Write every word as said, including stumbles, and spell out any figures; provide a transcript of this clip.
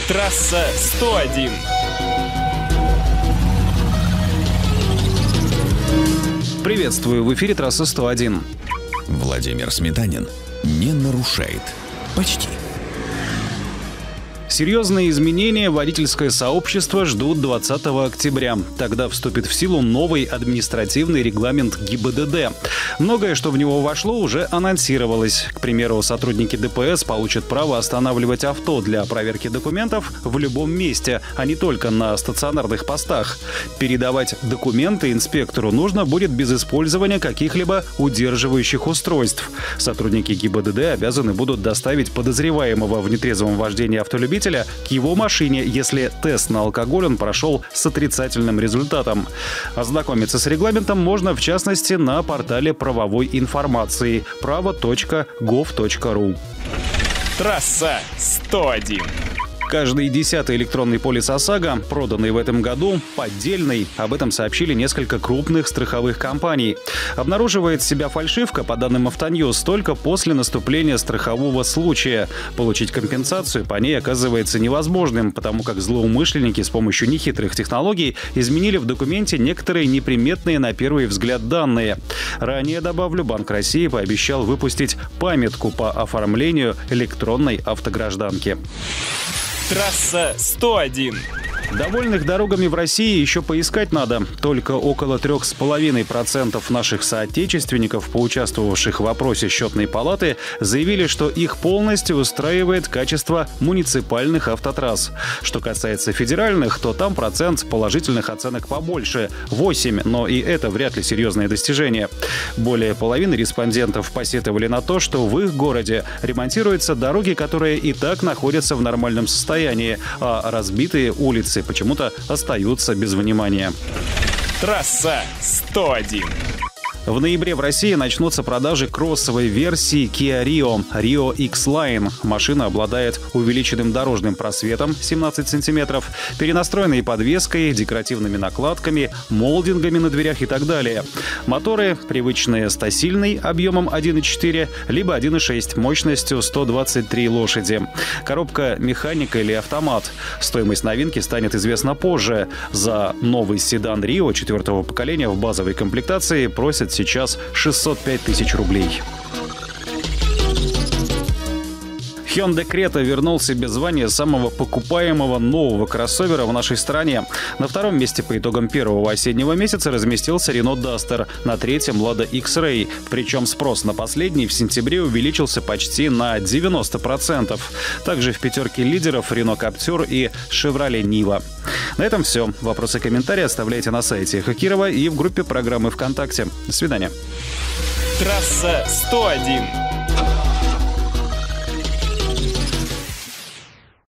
Трасса сто один. Приветствую, в эфире Трасса сто один. Владимир Сметанин не нарушает. Почти. Серьезные изменения водительское сообщество ждут двадцатого октября. Тогда вступит в силу новый административный регламент ГИБДД. Многое, что в него вошло, уже анонсировалось. К примеру, сотрудники ДПС получат право останавливать авто для проверки документов в любом месте, а не только на стационарных постах. Передавать документы инспектору нужно будет без использования каких-либо удерживающих устройств. Сотрудники ГИБДД обязаны будут доставить подозреваемого в нетрезвом вождении автолюбителя к его машине, если тест на алкоголь он прошел с отрицательным результатом. Ознакомиться с регламентом можно, в частности, на портале правовой информации право точка гов точка ру. Трасса сто один. Каждый десятый электронный полис ОСАГО, проданный в этом году, поддельный. Об этом сообщили несколько крупных страховых компаний. Обнаруживает себя фальшивка, по данным Автоньюз, только после наступления страхового случая. Получить компенсацию по ней оказывается невозможным, потому как злоумышленники с помощью нехитрых технологий изменили в документе некоторые неприметные на первый взгляд данные. Ранее, добавлю, Банк России пообещал выпустить памятку по оформлению электронной автогражданки. Трасса сто один. Довольных дорогами в России еще поискать надо. Только около трех с половиной процентов наших соотечественников, поучаствовавших в опросе Счетной палаты, заявили, что их полностью устраивает качество муниципальных автотрасс. Что касается федеральных, то там процент положительных оценок побольше – восемь, но и это вряд ли серьезное достижение. Более половины респондентов посетовали на то, что в их городе ремонтируются дороги, которые и так находятся в нормальном состоянии, а разбитые улицы почему-то остаются без внимания. Трасса сто один. В ноябре в России начнутся продажи кроссовой версии Kia Rio, Rio X-Line. Машина обладает увеличенным дорожным просветом семнадцать сантиметров, перенастроенной подвеской, декоративными накладками, молдингами на дверях и так далее. Моторы привычные стасильный объемом один и четыре, либо один и шесть мощностью сто двадцать три лошади. Коробка механика или автомат. Стоимость новинки станет известна позже. За новый седан Rio четвертого поколения в базовой комплектации просят сейчас шестьсот пять тысяч рублей. Hyundai Creta вернул себе звание самого покупаемого нового кроссовера в нашей стране. На втором месте по итогам первого осеннего месяца разместился Renault Duster, на третьем Lada X-Ray. Причем спрос на последний в сентябре увеличился почти на девяносто процентов. Также в пятерке лидеров Renault Captur и Chevrolet Niva. На этом все. Вопросы и комментарии оставляйте на сайте Эхо Кирова и в группе программы ВКонтакте. До свидания. Трасса сто один.